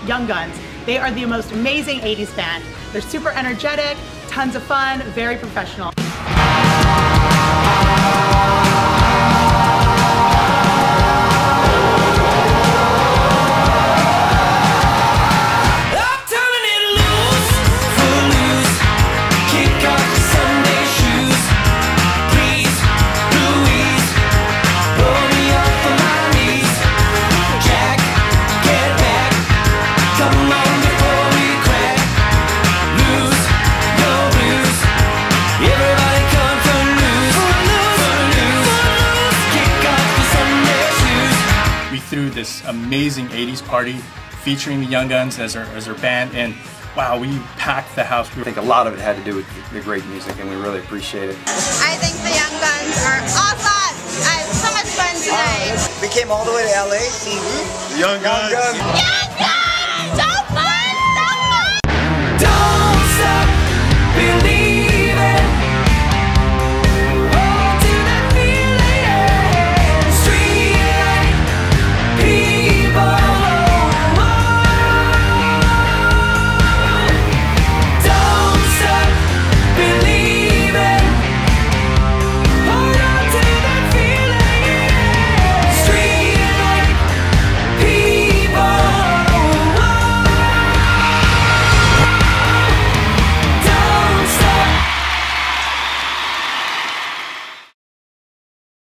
Young Guns. They are the most amazing 80s band. They're super energetic, tons of fun, very professional. Through this amazing 80s party featuring the Young Guns as our band, and wow, we packed the house. I think a lot of it had to do with the great music, and we really appreciate it. I think the Young Guns are awesome! I had so much fun tonight! We came all the way to LA to see the Young Guns. Yeah!